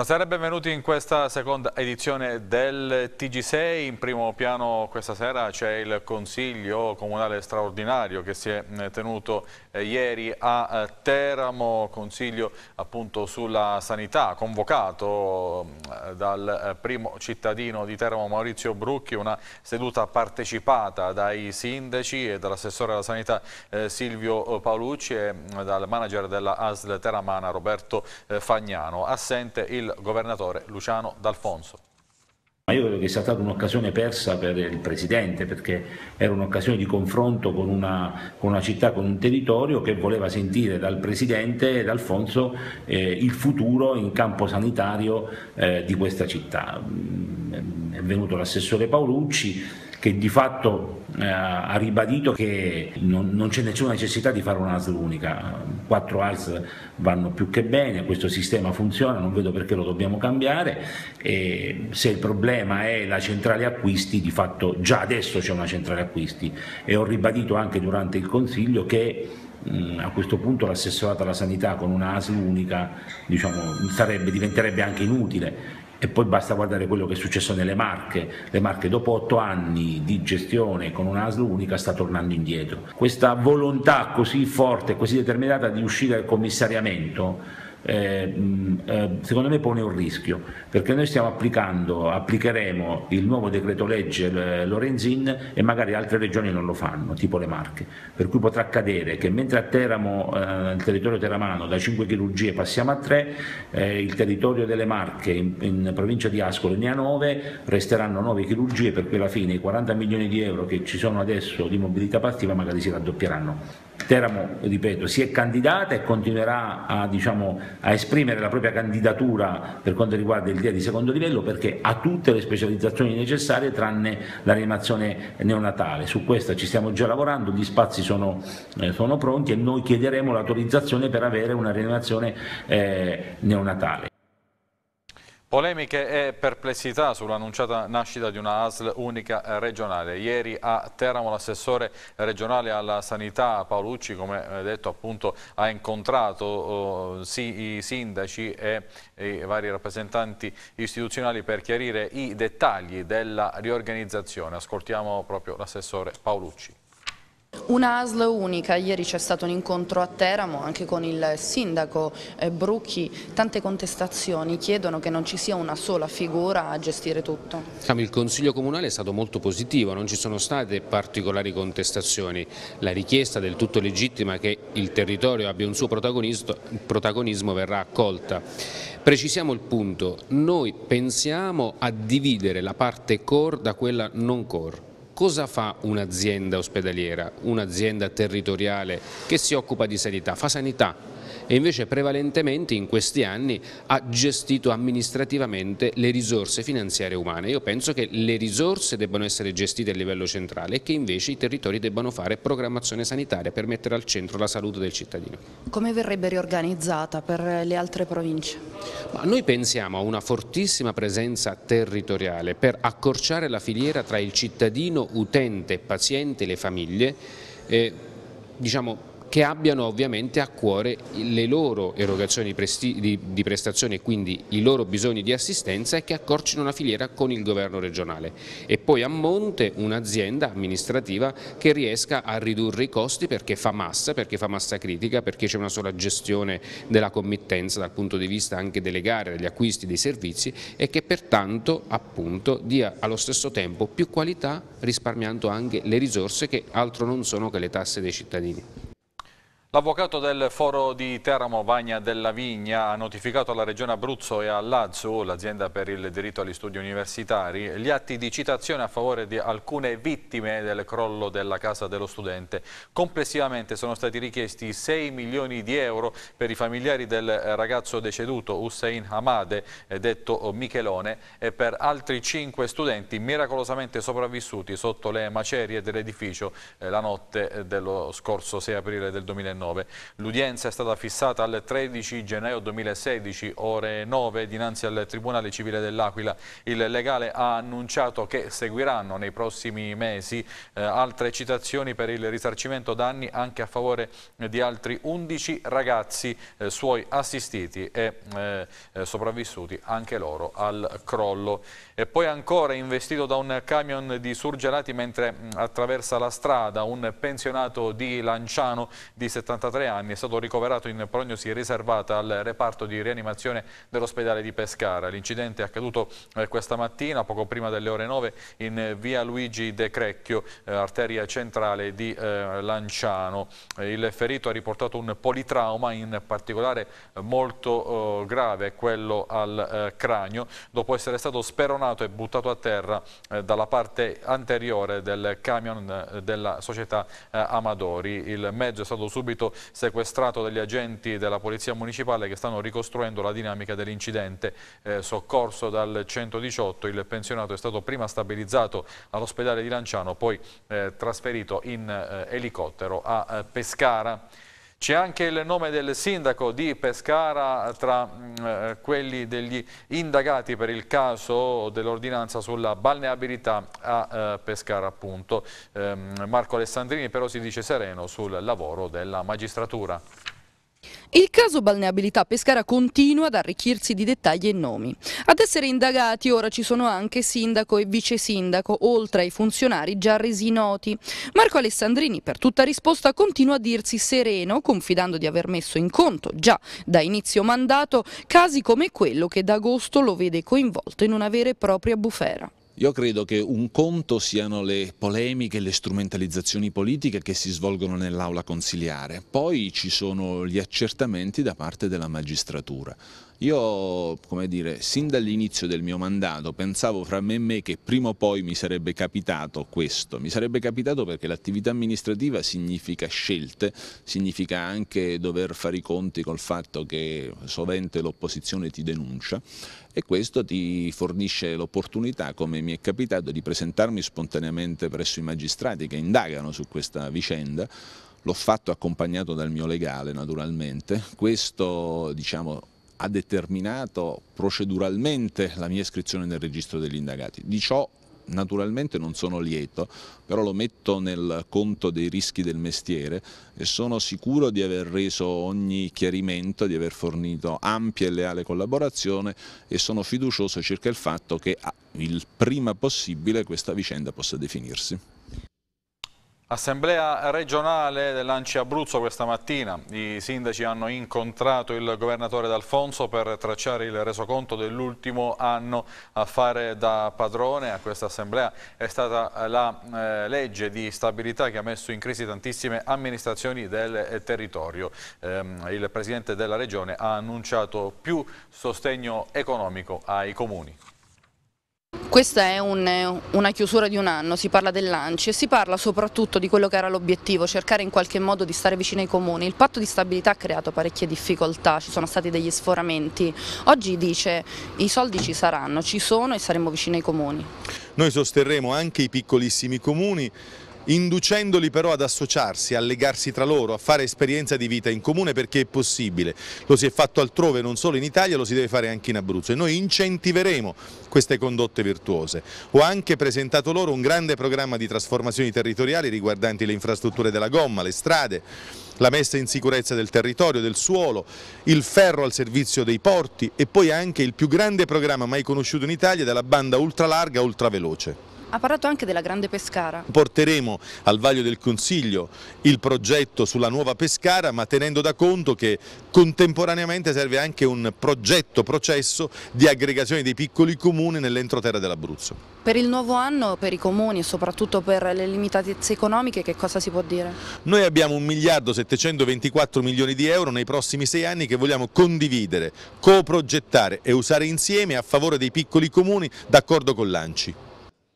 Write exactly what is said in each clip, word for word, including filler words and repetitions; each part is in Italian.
Buonasera e benvenuti in questa seconda edizione del T G sei. In primo piano questa sera c'è il Consiglio Comunale straordinario che si è tenuto eh, ieri a eh, Teramo, Consiglio appunto sulla sanità, convocato eh, dal eh, primo cittadino di Teramo Maurizio Brucchi, una seduta partecipata dai sindaci e dall'assessore alla sanità eh, Silvio Paolucci e eh, dal manager della A S L Teramana Roberto eh, Fagnano. Assente il il governatore Luciano D'Alfonso. Io credo che sia stata un'occasione persa per il Presidente, perché era un'occasione di confronto con una, con una città, con un territorio che voleva sentire dal Presidente D'Alfonso eh, il futuro in campo sanitario eh, di questa città. È venuto l'assessore Paolucci che di fatto eh, ha ribadito che non, non c'è nessuna necessità di fare un'A S L unica, quattro A S L vanno più che bene, questo sistema funziona, non vedo perché lo dobbiamo cambiare, e se il problema è la centrale acquisti, di fatto già adesso c'è una centrale acquisti e ho ribadito anche durante il Consiglio che mh, a questo punto l'assessorato alla sanità con una A S L unica diciamo, sarebbe, diventerebbe anche inutile. E poi basta guardare quello che è successo nelle Marche. Le Marche dopo otto anni di gestione con una A S L unica sta tornando indietro. Questa volontà così forte, così determinata di uscire dal commissariamento Eh, eh, secondo me pone un rischio, perché noi stiamo applicando, applicheremo il nuovo decreto legge eh, Lorenzin e magari altre regioni non lo fanno, tipo le Marche, per cui potrà accadere che mentre a Teramo, eh, il territorio teramano, da cinque chirurgie passiamo a tre, eh, il territorio delle Marche in, in provincia di Ascoli ne ha nove, resteranno nove chirurgie, per cui alla fine i quaranta milioni di euro che ci sono adesso di mobilità passiva magari si raddoppieranno. Teramo, ripeto, si è candidata e continuerà a, diciamo, a esprimere la propria candidatura per quanto riguarda il D I A di secondo livello, perché ha tutte le specializzazioni necessarie tranne la rianimazione neonatale. Su questa ci stiamo già lavorando, gli spazi sono, eh, sono pronti e noi chiederemo l'autorizzazione per avere una rianimazione eh, neonatale. Polemiche e perplessità sull'annunciata nascita di una A S L unica regionale. Ieri a Teramo l'assessore regionale alla sanità Paolucci, come detto appunto, ha incontrato oh, sì, i sindaci e i vari rappresentanti istituzionali per chiarire i dettagli della riorganizzazione. Ascoltiamo proprio l'assessore Paolucci. Una A S L unica, ieri c'è stato un incontro a Teramo anche con il sindaco Brucchi, tante contestazioni chiedono che non ci sia una sola figura a gestire tutto. Il Consiglio Comunale è stato molto positivo, non ci sono state particolari contestazioni, la richiesta del tutto legittima che il territorio abbia un suo protagonismo verrà accolta. Precisiamo il punto, noi pensiamo a dividere la parte core da quella non core. Cosa fa un'azienda ospedaliera, un'azienda territoriale che si occupa di sanità? Fa sanità e invece prevalentemente in questi anni ha gestito amministrativamente le risorse finanziarie umane. Io penso che le risorse debbano essere gestite a livello centrale e che invece i territori debbano fare programmazione sanitaria per mettere al centro la salute del cittadino. Come verrebbe riorganizzata per le altre province? Ma noi pensiamo a una fortissima presenza territoriale per accorciare la filiera tra il cittadino, utente, paziente e le famiglie, eh, diciamo, che abbiano ovviamente a cuore le loro erogazioni di prestazioni e quindi i loro bisogni di assistenza e che accorcino una filiera con il governo regionale e poi a monte un'azienda amministrativa che riesca a ridurre i costi perché fa massa, perché fa massa critica, perché c'è una sola gestione della committenza dal punto di vista anche delle gare, degli acquisti, dei servizi e che pertanto appunto dia allo stesso tempo più qualità risparmiando anche le risorse che altro non sono che le tasse dei cittadini. L'avvocato del Foro di Teramo, Vagna della Vigna, ha notificato alla Regione Abruzzo e all'A Z U, l'azienda per il diritto agli studi universitari, gli atti di citazione a favore di alcune vittime del crollo della casa dello studente. Complessivamente sono stati richiesti sei milioni di euro per i familiari del ragazzo deceduto Hussein Hamade, detto Michelone, e per altri cinque studenti miracolosamente sopravvissuti sotto le macerie dell'edificio la notte dello scorso sei aprile del duemilanove. duemiladiciannove. L'udienza è stata fissata al tredici gennaio duemilasedici, ore nove, dinanzi al Tribunale Civile dell'Aquila. Il legale ha annunciato che seguiranno nei prossimi mesi eh, altre citazioni per il risarcimento danni anche a favore di altri undici ragazzi eh, suoi assistiti e eh, sopravvissuti anche loro al crollo. E poi ancora, investito da un camion di surgelati mentre attraversa la strada, un pensionato di Lanciano di settantatré anni è stato ricoverato in prognosi riservata al reparto di rianimazione dell'ospedale di Pescara. L'incidente è accaduto eh, questa mattina, poco prima delle ore nove, in via Luigi De Crecchio, eh, arteria centrale di eh, Lanciano. Eh, il ferito ha riportato un politrauma, in particolare eh, molto eh, grave, quello al eh, cranio, dopo essere stato speronato e buttato a terra eh, dalla parte anteriore del camion eh, della società eh, Amadori. Il mezzo è stato subito sequestrato dagli agenti della Polizia Municipale che stanno ricostruendo la dinamica dell'incidente. Eh, soccorso dal centodiciotto, il pensionato è stato prima stabilizzato all'ospedale di Lanciano, poi eh, trasferito in eh, elicottero a eh, Pescara. C'è anche il nome del sindaco di Pescara tra eh, quelli degli indagati per il caso dell'ordinanza sulla balneabilità a eh, Pescara, appunto. Eh, Marco Alessandrini però si dice sereno sul lavoro della magistratura. Il caso balneabilità Pescara continua ad arricchirsi di dettagli e nomi. Ad essere indagati ora ci sono anche sindaco e vice sindaco, oltre ai funzionari già resi noti. Marco Alessandrini per tutta risposta continua a dirsi sereno, confidando di aver messo in conto già da inizio mandato casi come quello che da agosto lo vede coinvolto in una vera e propria bufera. Io credo che un conto siano le polemiche e le strumentalizzazioni politiche che si svolgono nell'aula consiliare, poi ci sono gli accertamenti da parte della magistratura. Io, come dire, sin dall'inizio del mio mandato pensavo fra me e me che prima o poi mi sarebbe capitato questo. Mi sarebbe capitato perché l'attività amministrativa significa scelte, significa anche dover fare i conti col fatto che sovente l'opposizione ti denuncia e questo ti fornisce l'opportunità, come mi è capitato, di presentarmi spontaneamente presso i magistrati che indagano su questa vicenda. L'ho fatto accompagnato dal mio legale, naturalmente. Questo, diciamo, ha determinato proceduralmente la mia iscrizione nel registro degli indagati. Di ciò naturalmente non sono lieto, però lo metto nel conto dei rischi del mestiere e sono sicuro di aver reso ogni chiarimento, di aver fornito ampia e leale collaborazione e sono fiducioso circa il fatto che il prima possibile questa vicenda possa definirsi. Assemblea regionale dell'A N C I Abruzzo questa mattina. I sindaci hanno incontrato il governatore D'Alfonso per tracciare il resoconto dell'ultimo anno. A fare da padrone a questa assemblea è stata la eh, legge di stabilità che ha messo in crisi tantissime amministrazioni del eh, territorio. Eh, il presidente della regione ha annunciato più sostegno economico ai comuni. Questa è un, una chiusura di un anno, si parla dell'A N C I e si parla soprattutto di quello che era l'obiettivo, cercare in qualche modo di stare vicino ai comuni. Il patto di stabilità ha creato parecchie difficoltà, ci sono stati degli sforamenti. Oggi dice i soldi ci saranno, ci sono e saremo vicini ai comuni. Noi sosterremo anche i piccolissimi comuni, inducendoli però ad associarsi, a legarsi tra loro, a fare esperienza di vita in comune perché è possibile. Lo si è fatto altrove, non solo in Italia, lo si deve fare anche in Abruzzo e noi incentiveremo queste condotte virtuose. Ho anche presentato loro un grande programma di trasformazioni territoriali riguardanti le infrastrutture della gomma, le strade, la messa in sicurezza del territorio, del suolo, il ferro al servizio dei porti e poi anche il più grande programma mai conosciuto in Italia della banda ultralarga ultraveloce. Ha parlato anche della Grande Pescara. Porteremo al vaglio del Consiglio il progetto sulla nuova Pescara, ma tenendo da conto che contemporaneamente serve anche un progetto, processo di aggregazione dei piccoli comuni nell'entroterra dell'Abruzzo. Per il nuovo anno, per i comuni e soprattutto per le limitatezze economiche, che cosa si può dire? Noi abbiamo un miliardo settecentoventiquattro milioni di euro nei prossimi sei anni che vogliamo condividere, coprogettare e usare insieme a favore dei piccoli comuni d'accordo con l'A N C I.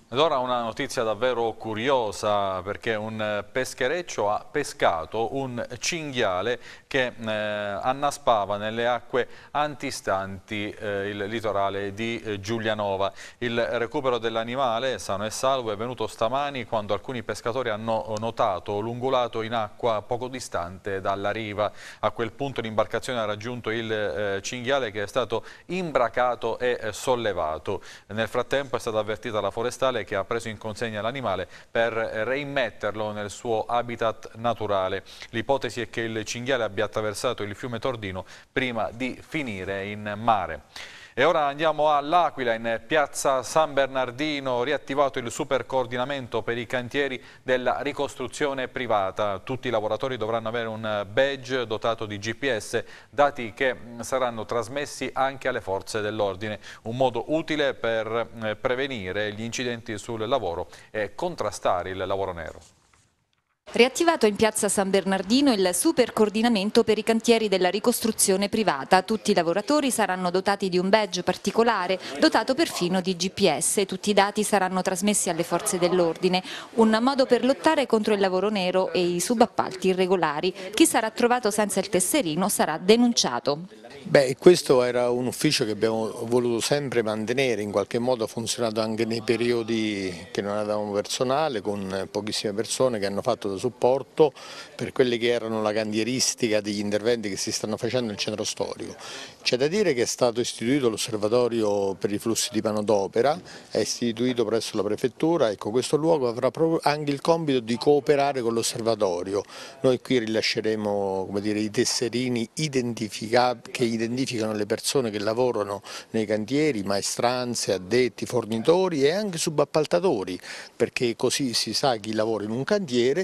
Ed ora una notizia davvero curiosa, perché un peschereccio ha pescato un cinghiale che eh, annaspava nelle acque antistanti eh, il litorale di eh, Giulianova. Il recupero dell'animale sano e salvo è venuto stamani quando alcuni pescatori hanno notato l'ungulato in acqua poco distante dalla riva. A quel punto l'imbarcazione ha raggiunto il eh, cinghiale, che è stato imbracato e eh, sollevato. Nel frattempo è stata avvertita la forestale, che ha preso in consegna l'animale per reimmetterlo nel suo habitat naturale. L'ipotesi è che il cinghiale abbia attraversato il fiume Tordino prima di finire in mare. E ora andiamo all'Aquila, in piazza San Bernardino, riattivato il super coordinamento per i cantieri della ricostruzione privata. Tutti i lavoratori dovranno avere un badge dotato di G P S, dati che saranno trasmessi anche alle forze dell'ordine. Un modo utile per prevenire gli incidenti sul lavoro e contrastare il lavoro nero. Riattivato in piazza San Bernardino il super coordinamento per i cantieri della ricostruzione privata. Tutti i lavoratori saranno dotati di un badge particolare, dotato perfino di G P S. Tutti i dati saranno trasmessi alle forze dell'ordine. Un modo per lottare contro il lavoro nero e i subappalti irregolari. Chi sarà trovato senza il tesserino sarà denunciato. Beh, questo era un ufficio che abbiamo voluto sempre mantenere, in qualche modo ha funzionato anche nei periodi che non avevamo personale, con pochissime persone che hanno fatto da supporto per quelle che erano la cantieristica degli interventi che si stanno facendo nel centro storico. C'è da dire che è stato istituito l'osservatorio per i flussi di manodopera, è istituito presso la prefettura. Ecco, questo luogo avrà proprio anche il compito di cooperare con l'osservatorio. Noi qui rilasceremo, come dire, i tesserini identificati che identificano le persone che lavorano nei cantieri, maestranze, addetti, fornitori e anche subappaltatori, perché così si sa chi lavora in un cantiere.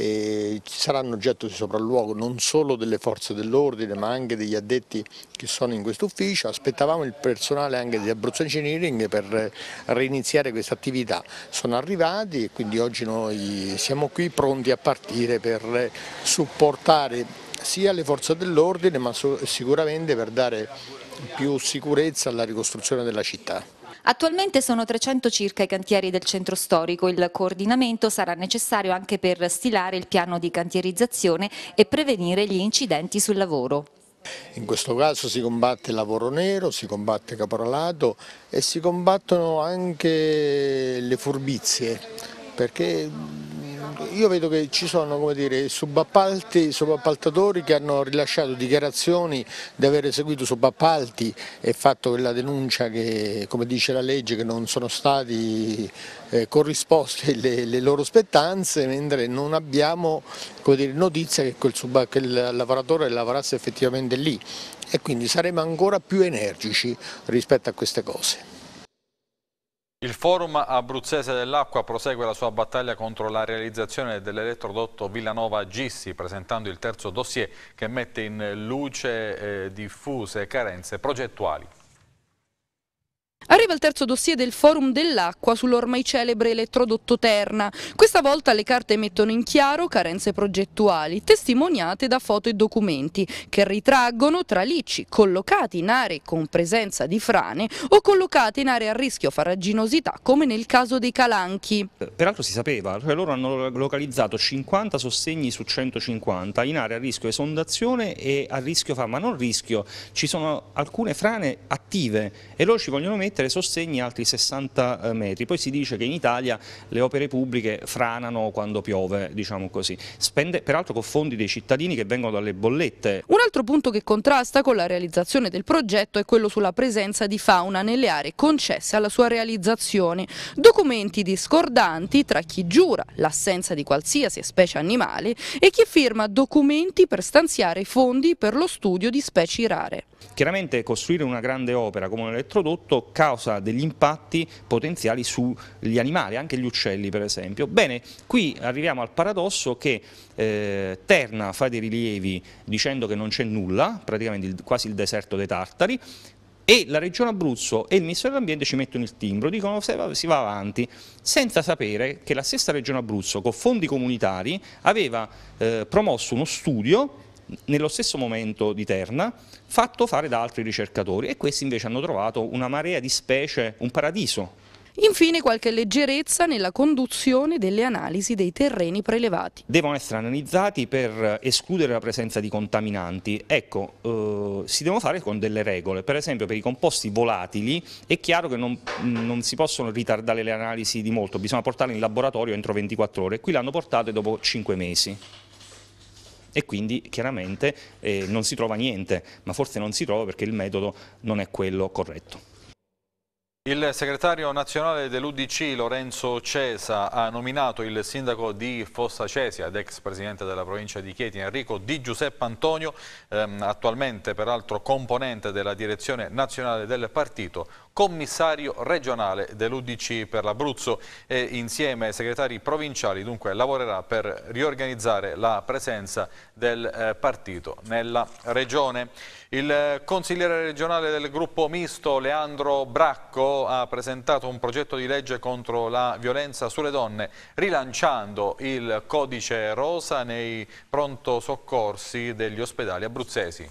E ci saranno oggetto di sopralluogo non solo delle forze dell'ordine ma anche degli addetti che sono in questo ufficio. Aspettavamo il personale anche di Abruzzo Engineering per reiniziare questa attività. Sono arrivati e quindi oggi noi siamo qui pronti a partire per supportare sia le forze dell'ordine ma sicuramente per dare più sicurezza alla ricostruzione della città. Attualmente sono trecento circa i cantieri del centro storico. Il coordinamento sarà necessario anche per stilare il piano di cantierizzazione e prevenire gli incidenti sul lavoro. In questo caso si combatte il lavoro nero, si combatte il caporalato e si combattono anche le furbizie, perché io vedo che ci sono, come dire, subappalti, subappaltatori che hanno rilasciato dichiarazioni di aver eseguito subappalti e fatto quella denuncia che, come dice la legge, che non sono stati eh, corrisposte le, le loro spettanze, mentre non abbiamo, come dire, notizia che, quel sub, che il lavoratore lavorasse effettivamente lì, e quindi saremo ancora più energici rispetto a queste cose. Il Forum Abruzzese dell'Acqua prosegue la sua battaglia contro la realizzazione dell'elettrodotto Villanova-Gissi, presentando il terzo dossier che mette in luce eh, diffuse carenze progettuali. Arriva il terzo dossier del Forum dell'Acqua sull'ormai celebre elettrodotto Terna. Questa volta le carte mettono in chiaro carenze progettuali, testimoniate da foto e documenti, che ritraggono tralicci collocati in aree con presenza di frane o collocati in aree a rischio farraginosità, come nel caso dei Calanchi. Peraltro si sapeva, cioè loro hanno localizzato cinquanta sostegni su centocinquanta in aree a rischio esondazione e a rischio frane, ma non rischio, ci sono alcune frane attive e loro ci vogliono mettere sostegni altri sessanta metri. Poi si dice che in Italia le opere pubbliche franano quando piove, diciamo così, spende peraltro con fondi dei cittadini che vengono dalle bollette. Un altro punto che contrasta con la realizzazione del progetto è quello sulla presenza di fauna nelle aree concesse alla sua realizzazione. Documenti discordanti tra chi giura l'assenza di qualsiasi specie animale e chi firma documenti per stanziare fondi per lo studio di specie rare. Chiaramente costruire una grande opera come un elettrodotto causa degli impatti potenziali sugli animali, anche gli uccelli per esempio. Bene, qui arriviamo al paradosso che eh, Terna fa dei rilievi dicendo che non c'è nulla, praticamente il, quasi il deserto dei Tartari, e la Regione Abruzzo e il Ministero dell'Ambiente ci mettono il timbro, dicono che si va avanti, senza sapere che la stessa Regione Abruzzo con fondi comunitari aveva eh, promosso uno studio nello stesso momento di Terna, fatto fare da altri ricercatori, e questi invece hanno trovato una marea di specie, un paradiso. Infine qualche leggerezza nella conduzione delle analisi dei terreni prelevati. Devono essere analizzati per escludere la presenza di contaminanti. Ecco, eh, si devono fare con delle regole. Per esempio per i composti volatili è chiaro che non, non si possono ritardare le analisi di molto, bisogna portarle in laboratorio entro ventiquattro ore. Qui l'hanno portate dopo cinque mesi. E quindi chiaramente eh, non si trova niente, ma forse non si trova perché il metodo non è quello corretto. Il segretario nazionale dell'U D C Lorenzo Cesa ha nominato il sindaco di Fossa Cesia ed ex presidente della provincia di Chieti Enrico Di Giuseppe Antonio, ehm, attualmente peraltro componente della direzione nazionale del partito, commissario regionale dell'U D C per l'Abruzzo e insieme ai segretari provinciali dunque lavorerà per riorganizzare la presenza del eh, partito nella regione. Il consigliere regionale del gruppo misto Leandro Bracco ha presentato un progetto di legge contro la violenza sulle donne, rilanciando il codice rosa nei pronto soccorsi degli ospedali abruzzesi.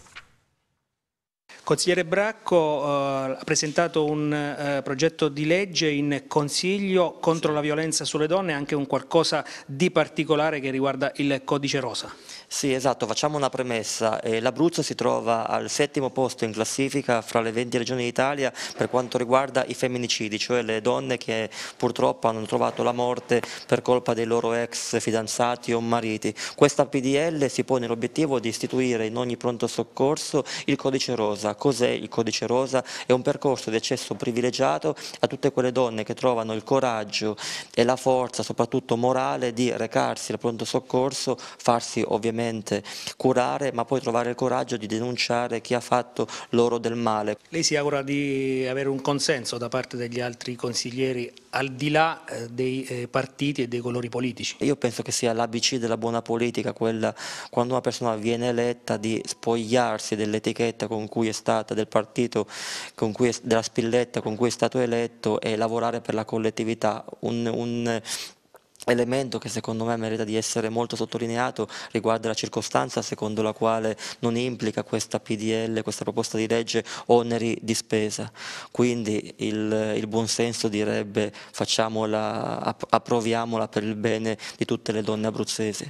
Consigliere Bracco eh, ha presentato un eh, progetto di legge in Consiglio contro la violenza sulle donne, anche un qualcosa di particolare che riguarda il codice rosa. Sì, esatto, facciamo una premessa. Eh, L'Abruzzo si trova al settimo posto in classifica fra le venti regioni d'Italia per quanto riguarda i femminicidi, cioè le donne che purtroppo hanno trovato la morte per colpa dei loro ex fidanzati o mariti. Questa P D L si pone l'obiettivo di istituire in ogni pronto soccorso il codice rosa. Cos'è il codice rosa? È un percorso di accesso privilegiato a tutte quelle donne che trovano il coraggio e la forza, soprattutto morale, di recarsi al pronto soccorso, farsi ovviamente curare, ma poi trovare il coraggio di denunciare chi ha fatto loro del male. Lei si augura di avere un consenso da parte degli altri consiglieri al di là eh, dei eh, partiti e dei colori politici? Io penso che sia l'A B C della buona politica, quella quando una persona viene eletta di spogliarsi dell'etichetta con cui è stata, del partito, con cui è, della spilletta con cui è stato eletto e lavorare per la collettività. Un, un elemento che secondo me merita di essere molto sottolineato riguarda la circostanza secondo la quale non implica questa P D L, questa proposta di legge, oneri di spesa. Quindi il, il buonsenso direbbe facciamola, approviamola per il bene di tutte le donne abruzzesi.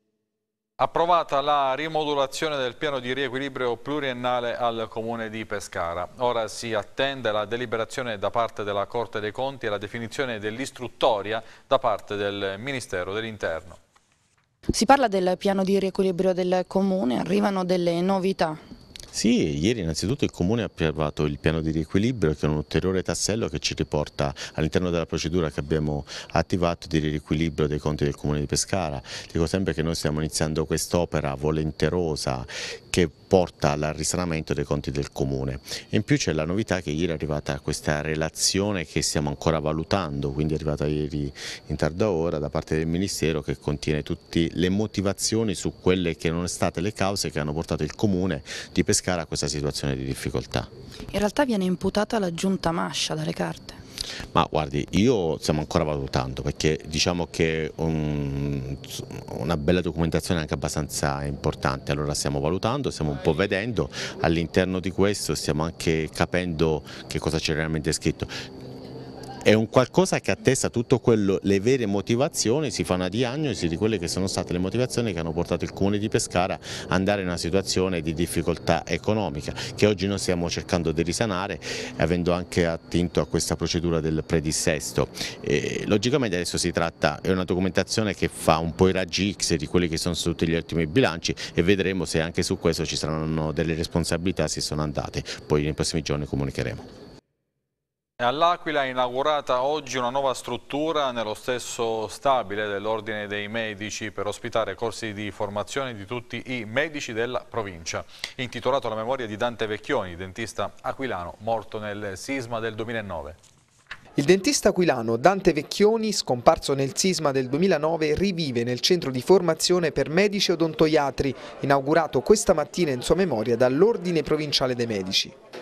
Approvata la rimodulazione del piano di riequilibrio pluriennale al Comune di Pescara. Ora si attende la deliberazione da parte della Corte dei Conti e la definizione dell'istruttoria da parte del Ministero dell'Interno. Si parla del piano di riequilibrio del Comune, arrivano delle novità. Sì, ieri innanzitutto il Comune ha approvato il piano di riequilibrio, che è un ulteriore tassello che ci riporta all'interno della procedura che abbiamo attivato di riequilibrio dei conti del Comune di Pescara. Dico sempre che noi stiamo iniziando quest'opera volenterosa che porta al risanamento dei conti del Comune. In più c'è la novità che ieri è arrivata questa relazione che stiamo ancora valutando, quindi è arrivata ieri in tarda ora da parte del Ministero, che contiene tutte le motivazioni su quelle che non sono state le cause che hanno portato il Comune di Pescara a questa situazione di difficoltà. In realtà viene imputata la Giunta Mascia dalle carte. Ma guardi, io stiamo ancora valutando, perché diciamo che un, una bella documentazione è anche abbastanza importante, allora stiamo valutando, stiamo un po' vedendo, all'interno di questo stiamo anche capendo che cosa c'è realmente scritto. È un qualcosa che attesta tutto quello, le vere motivazioni, si fa una diagnosi di quelle che sono state le motivazioni che hanno portato il Comune di Pescara ad andare in una situazione di difficoltà economica che oggi noi stiamo cercando di risanare, avendo anche attinto a questa procedura del predissesto. E, logicamente adesso si tratta, è una documentazione che fa un po' i raggi X di quelli che sono tutti gli ultimi bilanci e vedremo se anche su questo ci saranno delle responsabilità, si sono andate, poi nei prossimi giorni comunicheremo. All'Aquila è inaugurata oggi una nuova struttura nello stesso stabile dell'Ordine dei Medici per ospitare corsi di formazione di tutti i medici della provincia, intitolato alla memoria di Dante Vecchioni, dentista aquilano morto nel sisma del duemilanove. Il dentista aquilano Dante Vecchioni, scomparso nel sisma del duemilanove, rivive nel centro di formazione per medici odontoiatri, inaugurato questa mattina in sua memoria dall'Ordine Provinciale dei Medici.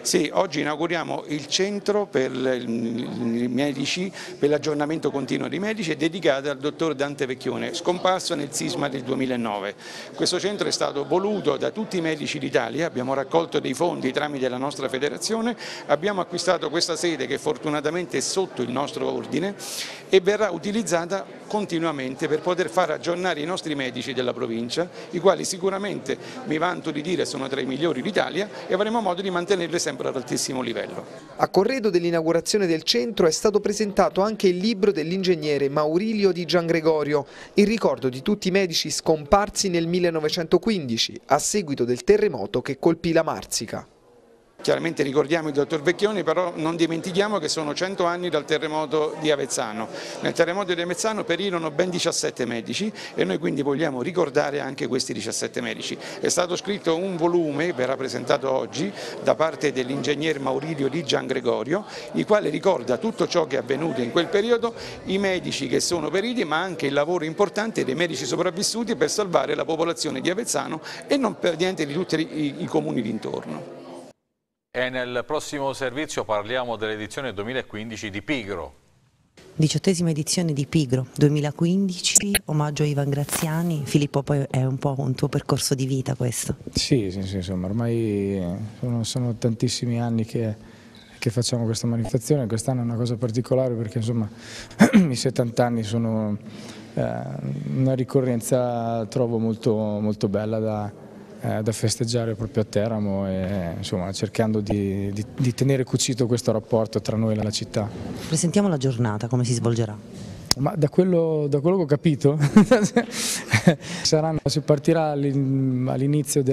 Sì, oggi inauguriamo il centro per i medici, per l'aggiornamento continuo dei medici, dedicato al dottor Dante Vecchione, scomparso nel sisma del duemilanove. Questo centro è stato voluto da tutti i medici d'Italia, abbiamo raccolto dei fondi tramite la nostra federazione, abbiamo acquistato questa sede che fortunatamente è sotto il nostro ordine e verrà utilizzata continuamente per poter far aggiornare i nostri medici della provincia, i quali sicuramente, mi vanto di dire, sono tra i migliori d'Italia e avremo modo di mantenerli sempre ad altissimo livello. A corredo dell'inaugurazione del centro è stato presentato anche il libro dell'ingegnere Maurilio Di Giangregorio, in ricordo di tutti i medici scomparsi nel millenovecentoquindici a seguito del terremoto che colpì la Marsica. Chiaramente ricordiamo il dottor Vecchioni, però non dimentichiamo che sono cento anni dal terremoto di Avezzano. Nel terremoto di Avezzano perirono ben diciassette medici e noi quindi vogliamo ricordare anche questi diciassette medici. È stato scritto un volume, verrà presentato oggi, da parte dell'ingegner Maurilio Di Giangregorio, il quale ricorda tutto ciò che è avvenuto in quel periodo, i medici che sono periti, ma anche il lavoro importante dei medici sopravvissuti per salvare la popolazione di Avezzano e non per niente di tutti i, i comuni d'intorno. E nel prossimo servizio parliamo dell'edizione duemilaquindici di Pigro. Diciottesima edizione di Pigro duemilaquindici, omaggio a Ivan Graziani. Filippo, poi è un po' un tuo percorso di vita questo? Sì, sì, sì, insomma, ormai sono, sono tantissimi anni che, che facciamo questa manifestazione. Quest'anno è una cosa particolare perché insomma i settanta anni sono eh, una ricorrenza, trovo molto, molto bella da... da festeggiare proprio a Teramo e insomma cercando di, di, di tenere cucito questo rapporto tra noi e la città. Presentiamo la giornata, come si svolgerà? Ma da quello, da quello che ho capito saranno, si partirà all'inizio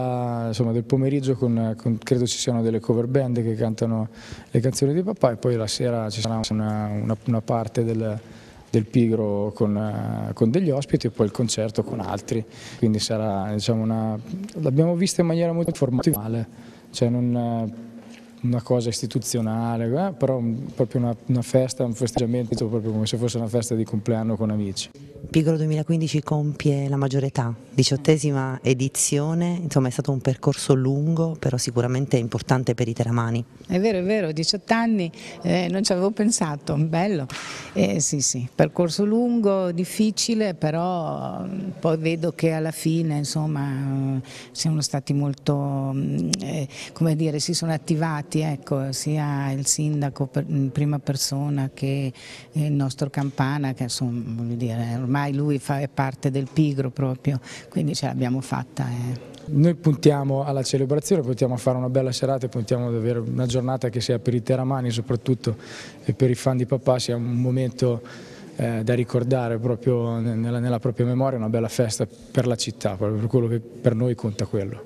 del pomeriggio con, con, credo ci siano delle cover band che cantano le canzoni di papà e poi la sera ci sarà una, una, una parte del del Pigro con, con degli ospiti e poi il concerto con altri, quindi sarà, diciamo, una, l'abbiamo vista in maniera molto formale, cioè non una cosa istituzionale, eh, però proprio una, una festa, un festeggiamento, proprio come se fosse una festa di compleanno con amici. Pigro duemilaquindici compie la maggiore età, diciottesima edizione, insomma è stato un percorso lungo, però sicuramente importante per i teramani. È vero, è vero, diciotto anni, eh, non ci avevo pensato, bello, eh, sì sì, percorso lungo, difficile, però poi vedo che alla fine insomma siamo stati molto, eh, come dire, si sono attivati, ecco, sia il sindaco per, in prima persona che il nostro Campana, che insomma voglio dire, ormai lui fa, è parte del Pigro proprio, quindi ce l'abbiamo fatta. Eh. Noi puntiamo alla celebrazione, puntiamo a fare una bella serata e puntiamo ad avere una giornata che sia per i teramani soprattutto e per i fan di papà sia un momento eh, da ricordare proprio nella, nella propria memoria, una bella festa per la città, proprio per quello che per noi conta quello.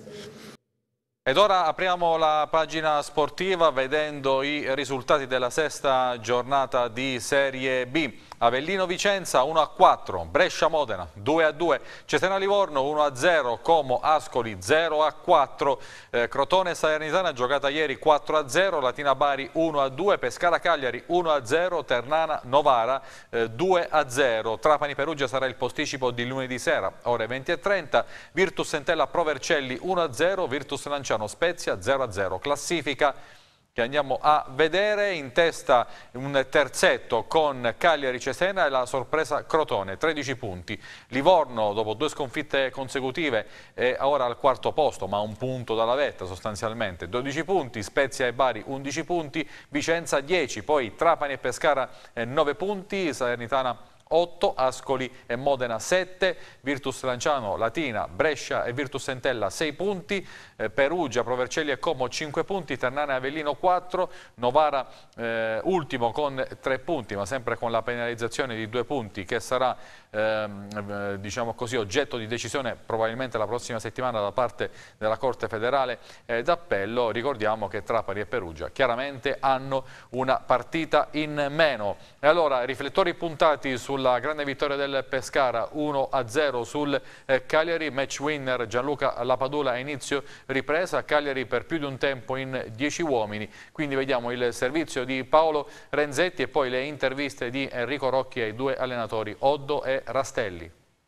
Ed ora apriamo la pagina sportiva vedendo i risultati della sesta giornata di Serie B. Avellino Vicenza uno a quattro, Brescia Modena due a due, Cesena Livorno uno a zero, Como Ascoli zero a quattro, eh, Crotone Salernitana giocata ieri quattro a zero, Latina Bari uno a due, Pescara Cagliari uno a zero, Ternana Novara eh, due a zero, Trapani Perugia sarà il posticipo di lunedì sera, ore venti e trenta, Virtus Entella Pro Vercelli uno a zero, Virtus Lanciano Spezia zero a zero, classifica che andiamo a vedere, in testa un terzetto con Cagliari Cesena e la sorpresa Crotone, tredici punti. Livorno dopo due sconfitte consecutive è ora al quarto posto, ma un punto dalla vetta sostanzialmente, dodici punti, Spezia e Bari undici punti, Vicenza dieci, poi Trapani e Pescara nove punti, Salernitana otto, Ascoli e Modena sette, Virtus Lanciano, Latina, Brescia e Virtus Entella sei punti, eh, Perugia, Pro Vercelli e Como cinque punti, Ternana e Avellino quattro, Novara eh, ultimo con tre punti ma sempre con la penalizzazione di due punti che sarà ehm, diciamo così, oggetto di decisione probabilmente la prossima settimana da parte della Corte Federale eh, d'Appello. Ricordiamo che Trapani e Perugia chiaramente hanno una partita in meno. E allora riflettori puntati su sulla grande vittoria del Pescara uno a zero sul eh, Cagliari, match winner Gianluca Lapadula a inizio ripresa, Cagliari per più di un tempo in dieci uomini, quindi vediamo il servizio di Paolo Renzetti e poi le interviste di Enrico Rocchi ai due allenatori Oddo e Rastelli.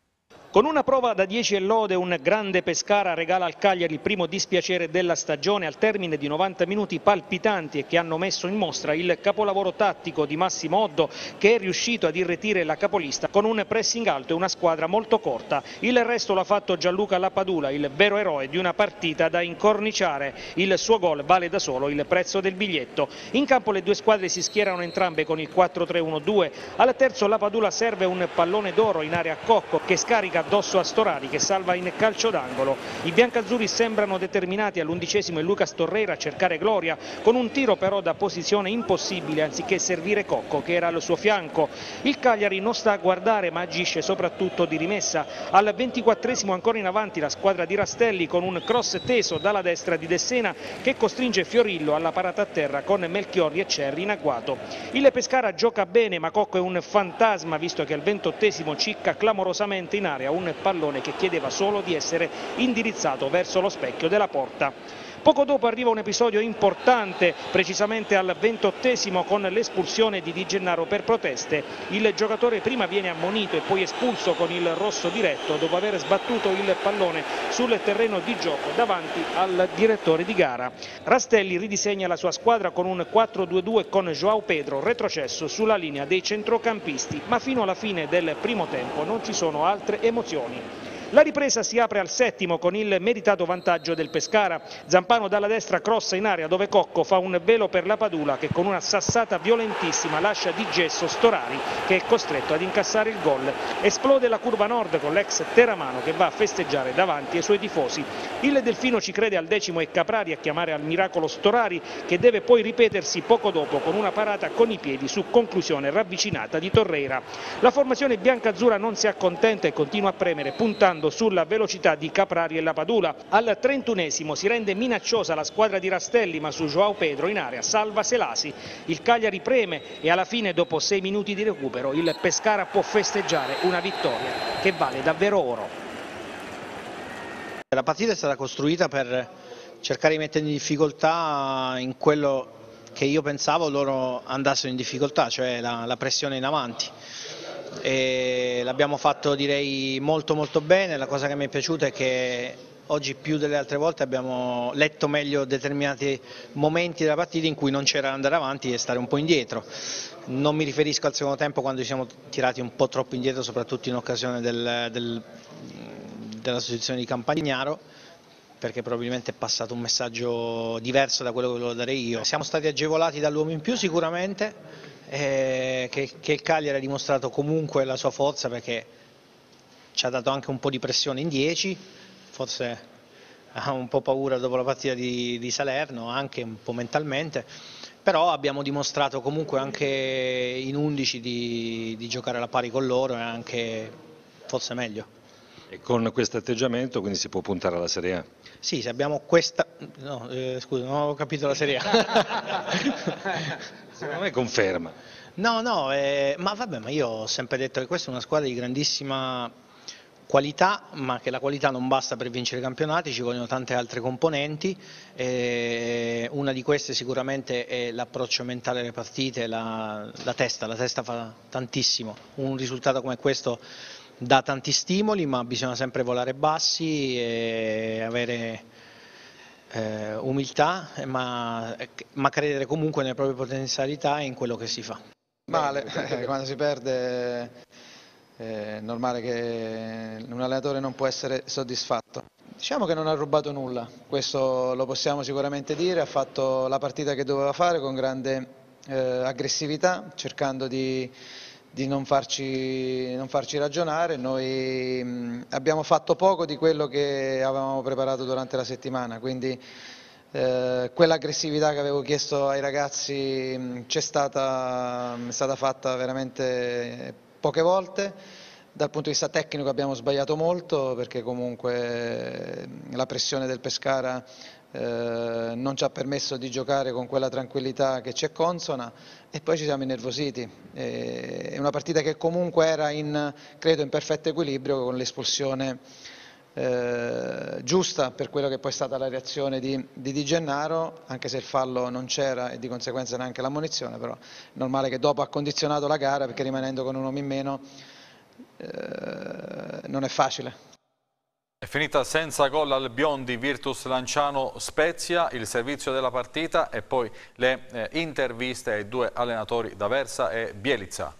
Con una prova da dieci e lode, un grande Pescara regala al Cagliari il primo dispiacere della stagione al termine di novanta minuti palpitanti e che hanno messo in mostra il capolavoro tattico di Massimo Oddo, che è riuscito ad irretire la capolista con un pressing alto e una squadra molto corta. Il resto l'ha fatto Gianluca Lapadula, il vero eroe di una partita da incorniciare. Il suo gol vale da solo il prezzo del biglietto. In campo le due squadre si schierano entrambe con il quattro tre uno due. Al terzo Lapadula serve un pallone d'oro in area Cocco, che scarica addosso a Storari, che salva in calcio d'angolo. I biancazzurri sembrano determinati all'undicesimo e Lucas Torreira a cercare gloria, con un tiro però da posizione impossibile anziché servire Cocco, che era al suo fianco. Il Cagliari non sta a guardare ma agisce soprattutto di rimessa. Al ventiquattresimo ancora in avanti la squadra di Rastelli con un cross teso dalla destra di Dessena, che costringe Fiorillo alla parata a terra con Melchiorri e Cerri in agguato. Il Pescara gioca bene ma Cocco è un fantasma, visto che al ventottesimo cicca clamorosamente in area un pallone che chiedeva solo di essere indirizzato verso lo specchio della porta. Poco dopo arriva un episodio importante, precisamente al ventottesimo con l'espulsione di Di Gennaro per proteste. Il giocatore prima viene ammonito e poi espulso con il rosso diretto dopo aver sbattuto il pallone sul terreno di gioco davanti al direttore di gara. Rastelli ridisegna la sua squadra con un quattro due due con João Pedro retrocesso sulla linea dei centrocampisti, ma fino alla fine del primo tempo non ci sono altre emozioni. La ripresa si apre al settimo con il meritato vantaggio del Pescara. Zampano dalla destra crossa in area dove Cocco fa un velo per Lapadula, che con una sassata violentissima lascia di gesso Storari, che è costretto ad incassare il gol. Esplode la curva nord con l'ex Teramano che va a festeggiare davanti ai suoi tifosi. Il Delfino ci crede al decimo e Caprari a chiamare al miracolo Storari, che deve poi ripetersi poco dopo con una parata con i piedi su conclusione ravvicinata di Torreira. La formazione biancazzurra non si accontenta e continua a premere puntando sulla velocità di Caprari e Lapadula. Al trentunesimo si rende minacciosa la squadra di Rastelli, ma su João Pedro in area salva Selasi. Il Cagliari preme e alla fine, dopo sei minuti di recupero, il Pescara può festeggiare una vittoria che vale davvero oro. La partita è stata costruita per cercare di mettere in difficoltà in quello che io pensavo loro andassero in difficoltà, cioè la, la pressione in avanti. E l'abbiamo fatto, direi, molto molto bene. La cosa che mi è piaciuta è che oggi più delle altre volte abbiamo letto meglio determinati momenti della partita in cui non c'era andare avanti e stare un po' indietro. Non mi riferisco al secondo tempo, quando ci siamo tirati un po' troppo indietro, soprattutto in occasione del, del, della sostituzione di Campagnaro, perché probabilmente è passato un messaggio diverso da quello che volevo dare io. Siamo stati agevolati dall'uomo in più sicuramente, eh, che, che il Cagliari ha dimostrato comunque la sua forza, perché ci ha dato anche un po' di pressione in dieci, forse ha un po' paura dopo la partita di, di Salerno, anche un po' mentalmente, però abbiamo dimostrato comunque anche in undici di, di giocare alla pari con loro e anche forse meglio. E con questo atteggiamento quindi si può puntare alla Serie A? Sì, se abbiamo questa... No, eh, scusa, non ho capito la Serie A. Secondo me conferma. No, no, eh, ma vabbè, ma io ho sempre detto che questa è una squadra di grandissima qualità, ma che la qualità non basta per vincere i campionati, ci vogliono tante altre componenti. Eh, una di queste sicuramente è l'approccio mentale alle partite, la, la testa, la testa fa tantissimo. Un risultato come questo dà tanti stimoli, ma bisogna sempre volare bassi e avere eh, umiltà, ma, ma credere comunque nelle proprie potenzialità e in quello che si fa. Male, eh, quando si perde è normale che un allenatore non può essere soddisfatto. Diciamo che non ha rubato nulla, questo lo possiamo sicuramente dire, ha fatto la partita che doveva fare con grande eh, aggressività, cercando di di non farci, non farci ragionare. Noi mh, abbiamo fatto poco di quello che avevamo preparato durante la settimana, quindi eh, quell'aggressività che avevo chiesto ai ragazzi c'è stata, è stata fatta veramente poche volte. Dal punto di vista tecnico abbiamo sbagliato molto, perché comunque la pressione del Pescara Eh, non ci ha permesso di giocare con quella tranquillità che ci è consona, e poi ci siamo innervositi. Eh, è una partita che comunque era in, credo, in perfetto equilibrio, con l'espulsione eh, giusta per quello che poi è stata la reazione di, di Di Gennaro, anche se il fallo non c'era e di conseguenza neanche l'ammonizione, però è normale che dopo ha condizionato la gara, perché rimanendo con un uomo in meno eh, non è facile. È finita senza gol al Biondi, Virtus Lanciano Spezia, il servizio della partita e poi le eh, interviste ai due allenatori D'Aversa e Bielizza.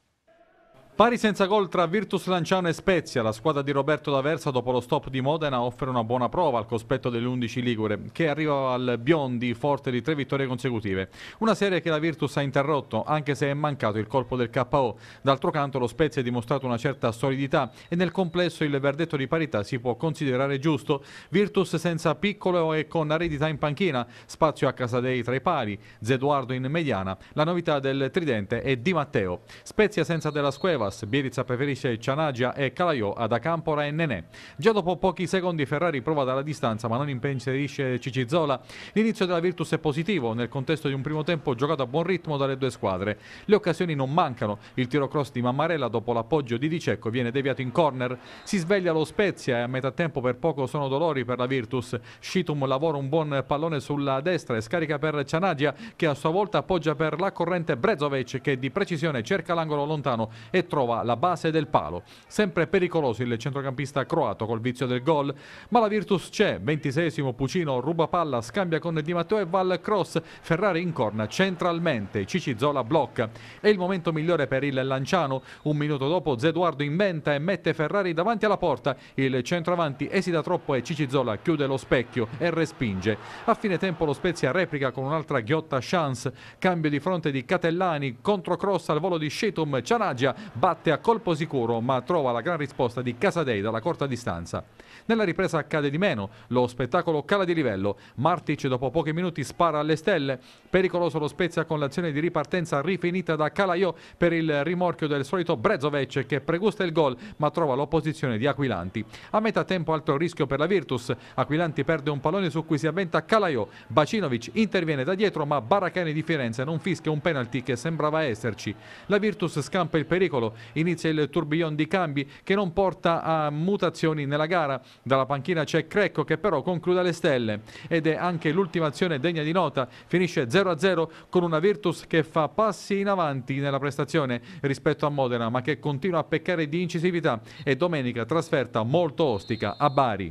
Pari senza gol tra Virtus Lanciano e Spezia, la squadra di Roberto D'Aversa dopo lo stop di Modena offre una buona prova al cospetto delle undici ligure, che arriva al Biondi forte di tre vittorie consecutive. Una serie che la Virtus ha interrotto, anche se è mancato il colpo del K O. D'altro canto lo Spezia ha dimostrato una certa solidità e nel complesso il verdetto di parità si può considerare giusto. Virtus senza Piccolo e con aridità in panchina, spazio a Casadei tra i pali, Zeduardo in mediana. La novità del tridente è Di Matteo. Spezia senza Della Scueva, Bielizza preferisce Cianagia e Calaiò ad Acampora e Nenè. Già dopo pochi secondi Ferrari prova dalla distanza ma non impensierisce Cicizzola. L'inizio della Virtus è positivo nel contesto di un primo tempo giocato a buon ritmo dalle due squadre. Le occasioni non mancano, il tiro cross di Mammarella dopo l'appoggio di Di Cecco viene deviato in corner. Si sveglia lo Spezia e a metà tempo per poco sono dolori per la Virtus. Scitum lavora un buon pallone sulla destra e scarica per Cianagia che a sua volta appoggia per la corrente Brezovic che di precisione cerca l'angolo lontano e trova la base del palo. Sempre pericoloso il centrocampista croato col vizio del gol, ma la Virtus c'è. ventiseiesimo Pucino ruba palla, scambia con Di Matteo e va al cross. Ferrari in corna centralmente, Cicizzola blocca. È il momento migliore per il Lanciano. Un minuto dopo Zeduardo inventa e mette Ferrari davanti alla porta. Il centroavanti esita troppo e Cicizzola chiude lo specchio e respinge. A fine tempo lo Spezia replica con un'altra ghiotta chance. Cambio di fronte di Catellani, controcross al volo di Scitum. Cianagia batte a colpo sicuro ma trova la gran risposta di Casadei dalla corta distanza. Nella ripresa accade di meno, lo spettacolo cala di livello. Martic dopo pochi minuti spara alle stelle. Pericoloso lo Spezia con l'azione di ripartenza rifinita da Calaiò per il rimorchio del solito Brezovic che pregusta il gol ma trova l'opposizione di Aquilanti. A metà tempo altro rischio per la Virtus. Aquilanti perde un pallone su cui si avventa Calaiò. Bacinovic interviene da dietro ma Baracani di Firenze non fischia un penalty che sembrava esserci. La Virtus scampa il pericolo. Inizia il tourbillon di cambi che non porta a mutazioni nella gara. Dalla panchina c'è Crecco che però conclude alle stelle ed è anche l'ultima azione degna di nota. Finisce zero a zero con una Virtus che fa passi in avanti nella prestazione rispetto a Modena ma che continua a peccare di incisività e domenica trasferta molto ostica a Bari.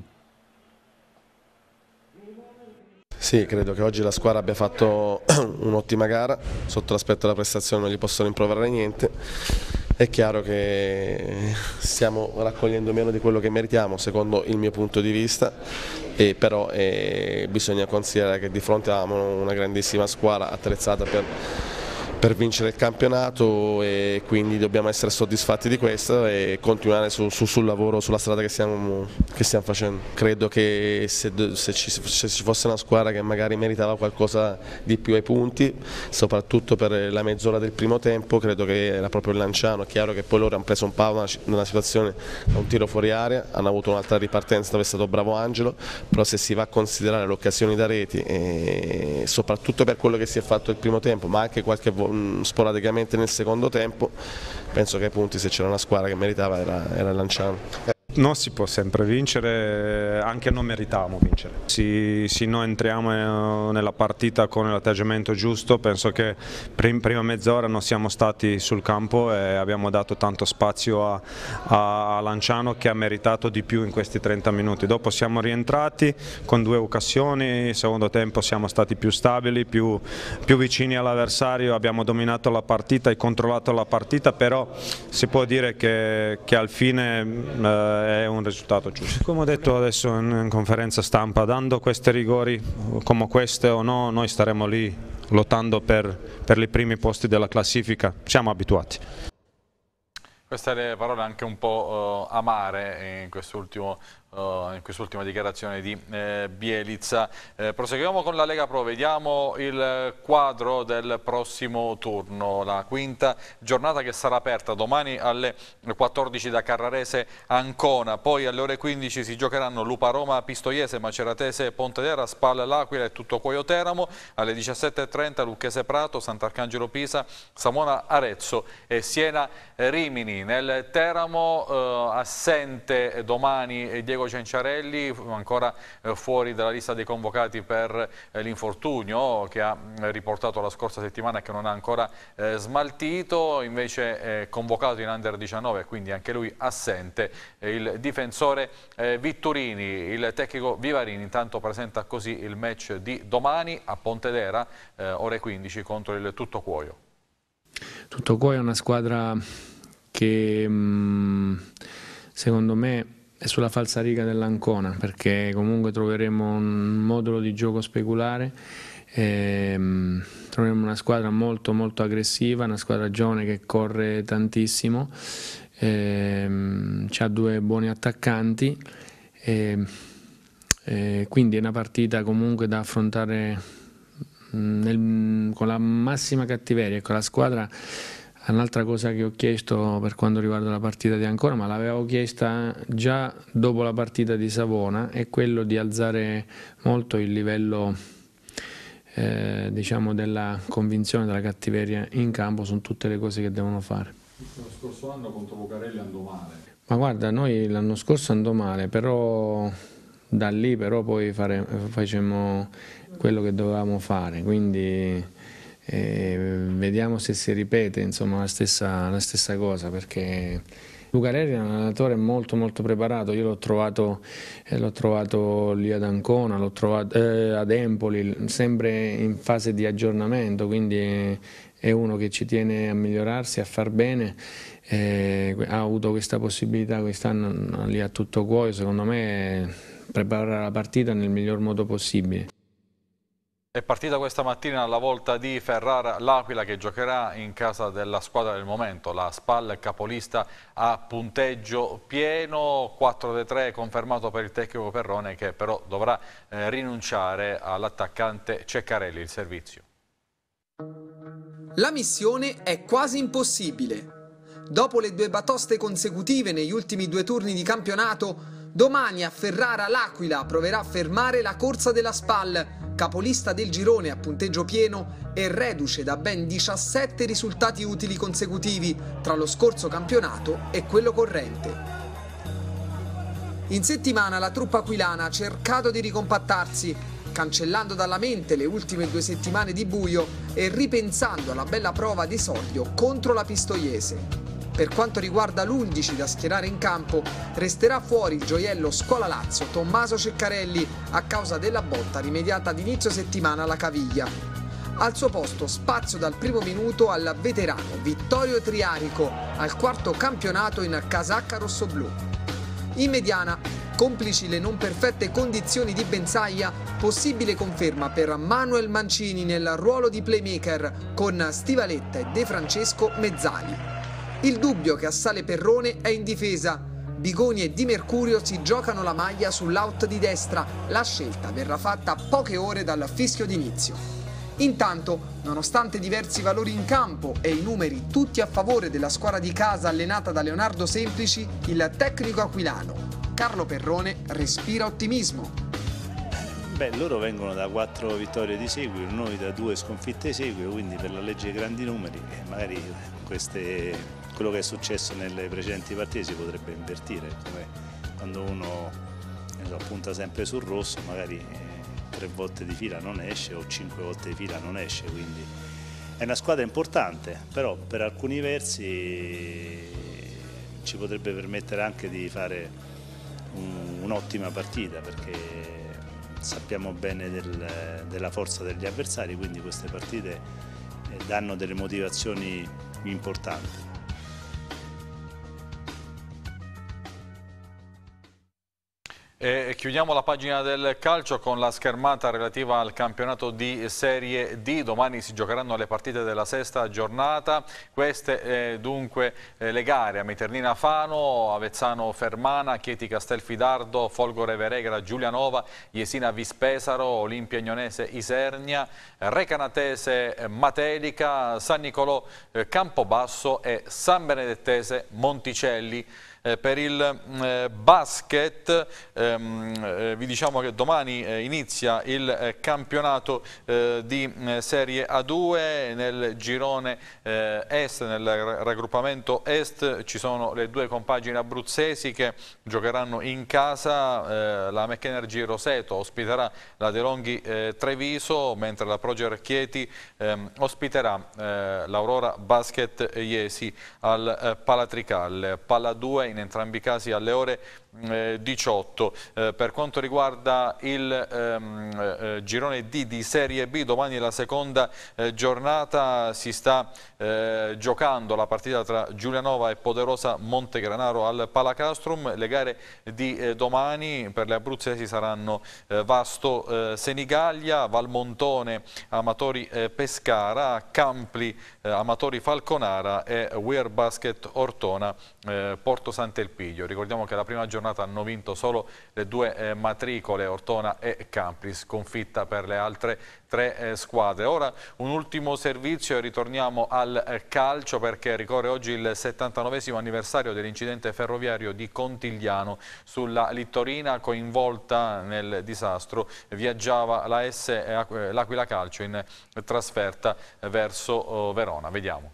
Sì, credo che oggi la squadra abbia fatto un'ottima gara, sotto l'aspetto della prestazione non gli possono rimproverare niente. È chiaro che stiamo raccogliendo meno di quello che meritiamo, secondo il mio punto di vista, e però eh, bisogna considerare che di fronte avevamo una grandissima squadra attrezzata per, per vincere il campionato e quindi dobbiamo essere soddisfatti di questo e continuare su, su, sul lavoro, sulla strada che stiamo, che stiamo facendo. Credo che se, se, ci, se ci fosse una squadra che magari meritava qualcosa di più ai punti, soprattutto per la mezz'ora del primo tempo, credo che era proprio il Lanciano. È chiaro che poi loro hanno preso un palo una, una situazione da un tiro fuori area, hanno avuto un'altra ripartenza dove è stato bravo Angelo, però se si va a considerare le occasioni da reti e soprattutto per quello che si è fatto il primo tempo, ma anche qualche volta sporadicamente nel secondo tempo, penso che ai punti se c'era una squadra che meritava era, era il Lanciano. Non si può sempre vincere, anche non meritavamo vincere. Se, se noi entriamo nella partita con l'atteggiamento giusto, penso che in prima mezz'ora non siamo stati sul campo e abbiamo dato tanto spazio a, a, a Lanciano che ha meritato di più in questi trenta minuti. Dopo siamo rientrati con due occasioni, secondo tempo siamo stati più stabili, più, più vicini all'avversario, abbiamo dominato la partita e controllato la partita, però si può dire che, che al fine eh, è un risultato giusto. Come ho detto adesso in conferenza stampa, dando questi rigori come queste o no, noi staremo lì lottando per, per i primi posti della classifica, siamo abituati. Queste le parole anche un po' uh, amare in quest'ultimo Uh, in quest'ultima dichiarazione di eh, Bielizza. Eh, proseguiamo con la Lega Pro, vediamo il quadro del prossimo turno, la quinta giornata che sarà aperta domani alle quattordici da Carrarese Ancona, poi alle ore quindici si giocheranno Lupa Roma Pistoiese, Maceratese Pontedera, Spal L'Aquila e Tuttocuoio Teramo, alle diciassette e trenta Lucchese Prato, Sant'Arcangelo Pisa, Samona Arezzo e Siena Rimini. Nel Teramo eh, assente domani Diego Diego Cenciarelli, ancora eh, fuori dalla lista dei convocati per eh, l'infortunio che ha eh, riportato la scorsa settimana e che non ha ancora eh, smaltito, invece eh, convocato in under diciannove, quindi anche lui assente, eh, il difensore eh, Vitturini. Il tecnico Vivarini intanto presenta così il match di domani a Pontedera, eh, ore quindici, contro il Tuttocuoio. Tuttocuoio è una squadra che mh, secondo me è sulla falsariga dell'Ancona, perché comunque troveremo un modulo di gioco speculare, e, mh, troveremo una squadra molto molto aggressiva, una squadra giovane che corre tantissimo, ha due buoni attaccanti, e, e quindi è una partita comunque da affrontare nel, con la massima cattiveria. Ecco, la squadra, un'altra cosa che ho chiesto per quanto riguarda la partita di Ancona, ma l'avevo chiesta già dopo la partita di Savona, è quello di alzare molto il livello eh, diciamo della convinzione, della cattiveria in campo su tutte le cose che devono fare. Lo scorso anno contro Bucarelli andò male. Ma guarda, noi l'anno scorso andò male, però da lì però poi fare, facemmo quello che dovevamo fare, quindi eh, vediamo se si ripete, insomma, la stessa, la stessa cosa, perché Bucarelli è un allenatore molto molto preparato. Io l'ho trovato, eh, l'ho trovato lì ad Ancona, l'ho trovato eh, ad Empoli, sempre in fase di aggiornamento, quindi è uno che ci tiene a migliorarsi, a far bene. Eh, ha avuto questa possibilità quest'anno lì a Tuttocuoio, secondo me preparare la partita nel miglior modo possibile. È partita questa mattina alla volta di Ferrara l'Aquila, che giocherà in casa della squadra del momento, la Spal, capolista a punteggio pieno. Quattro dei tre confermato per il tecnico Perrone, che però dovrà eh, rinunciare all'attaccante Ceccarelli. Il servizio. La missione è quasi impossibile. Dopo le due batoste consecutive negli ultimi due turni di campionato, domani a Ferrara l'Aquila proverà a fermare la corsa della Spal, capolista del girone a punteggio pieno e reduce da ben diciassette risultati utili consecutivi tra lo scorso campionato e quello corrente. In settimana la truppa aquilana ha cercato di ricompattarsi, cancellando dalla mente le ultime due settimane di buio e ripensando alla bella prova di esordio contro la Pistoiese. Per quanto riguarda l'undici da schierare in campo, resterà fuori il gioiello Scuola Lazio Tommaso Ceccarelli a causa della botta rimediata ad inizio settimana alla caviglia. Al suo posto spazio dal primo minuto al veterano Vittorio Triarico, al quarto campionato in casacca rossoblù. In mediana, complici le non perfette condizioni di Benzaglia, possibile conferma per Manuel Mancini nel ruolo di playmaker con Stivaletta e De Francesco mezzali. Il dubbio che assale Perrone è in difesa. Bigoni e Di Mercurio si giocano la maglia sull'out di destra. La scelta verrà fatta a poche ore dal fischio d'inizio. Intanto, nonostante diversi valori in campo e i numeri tutti a favore della squadra di casa allenata da Leonardo Semplici, il tecnico aquilano Carlo Perrone respira ottimismo. Beh, loro vengono da quattro vittorie di seguito, noi da due sconfitte di seguito, quindi per la legge dei grandi numeri magari queste, quello che è successo nelle precedenti partite si potrebbe invertire, come quando uno so, punta sempre sul rosso, magari eh, tre volte di fila non esce o cinque volte di fila non esce, quindi è una squadra importante, però per alcuni versi ci potrebbe permettere anche di fare un'ottima partita, perché sappiamo bene del, della forza degli avversari, quindi queste partite danno delle motivazioni importanti. E chiudiamo la pagina del calcio con la schermata relativa al campionato di Serie D. Domani si giocheranno le partite della sesta giornata. Queste eh, dunque eh, le gare: Amiternina Fano, Avezzano Fermana, Chieti Castelfidardo, Folgore Veregra Giulianova, Jesina Vispesaro, Olimpia Agnonese Isernia, Recanatese Matelica, San Nicolò eh, Campobasso e San Benedettese Monticelli. Eh, per il eh, basket ehm, eh, vi diciamo che domani eh, inizia il eh, campionato eh, di eh, Serie A due nel girone eh, Est, nel raggruppamento Est ci sono le due compagini abruzzesi che giocheranno in casa, eh, la McEnergy Roseto ospiterà la De Longhi eh, Treviso, mentre la Proger Chieti ehm, ospiterà eh, l'Aurora Basket Iesi al eh, Palatricalle. Palla due in entrambi i casi alle ore eh, diciotto. Eh, per quanto riguarda il ehm, eh, girone D di Serie B, domani la seconda eh, giornata, si sta eh, giocando la partita tra Giulianova e Poderosa Montegranaro al Palacastrum. Le gare di eh, domani per le abruzzesi saranno eh, Vasto eh, Senigallia, Valmontone Amatori eh, Pescara, Campli eh, Amatori Falconara e Weir Basket Ortona eh, Porto Sant'Elpidio. Ricordiamo che la prima giornata hanno vinto solo le due eh, matricole, Ortona e Campli, sconfitta per le altre tre eh, squadre. Ora un ultimo servizio e ritorniamo al eh, calcio, perché ricorre oggi il settantanovesimo anniversario dell'incidente ferroviario di Contigliano. Sulla Littorina, coinvolta nel disastro, viaggiava la S eh, l'Aquila Calcio in trasferta verso oh, Verona. Vediamo.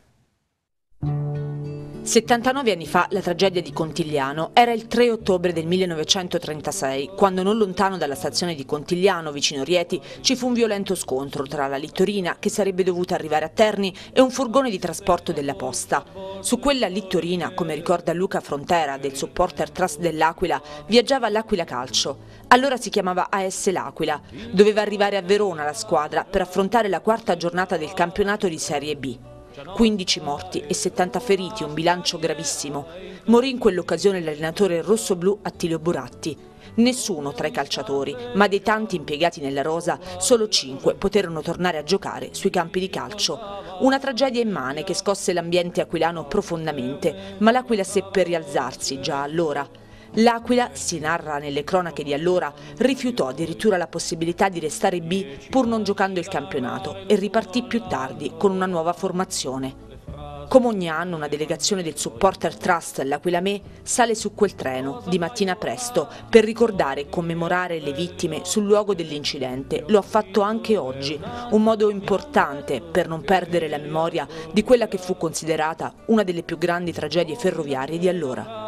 settantanove anni fa la tragedia di Contigliano era il tre ottobre del millenovecentotrentasei, quando non lontano dalla stazione di Contigliano, vicino Rieti, ci fu un violento scontro tra la Littorina, che sarebbe dovuta arrivare a Terni, e un furgone di trasporto della Posta. Su quella Littorina, come ricorda Luca Frontera del Supporter Trust dell'Aquila, viaggiava l'Aquila Calcio. Allora si chiamava A S L'Aquila. Doveva arrivare a Verona la squadra per affrontare la quarta giornata del campionato di Serie B. quindici morti e settanta feriti, un bilancio gravissimo. Morì in quell'occasione l'allenatore rossoblù Attilio Buratti. Nessuno tra i calciatori, ma dei tanti impiegati nella rosa, solo cinque poterono tornare a giocare sui campi di calcio. Una tragedia immane che scosse l'ambiente aquilano profondamente, ma l'Aquila seppe rialzarsi già allora. L'Aquila, si narra nelle cronache di allora, rifiutò addirittura la possibilità di restare B pur non giocando il campionato e ripartì più tardi con una nuova formazione. Come ogni anno una delegazione del Supporter Trust L'Aquila Me sale su quel treno di mattina presto per ricordare e commemorare le vittime sul luogo dell'incidente. Lo ha fatto anche oggi, un modo importante per non perdere la memoria di quella che fu considerata una delle più grandi tragedie ferroviarie di allora.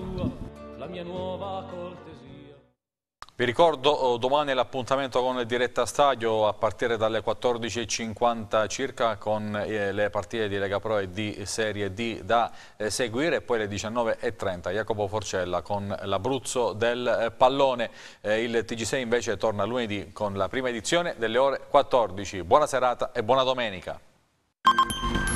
Vi ricordo domani l'appuntamento con Diretta Stadio a partire dalle quattordici e cinquanta circa, con eh, le partite di Lega Pro e di Serie D da eh, seguire, e poi alle diciannove e trenta Jacopo Forcella con l'Abruzzo del eh, pallone. Eh, il T G sei invece torna lunedì con la prima edizione delle ore quattordici. Buona serata e buona domenica.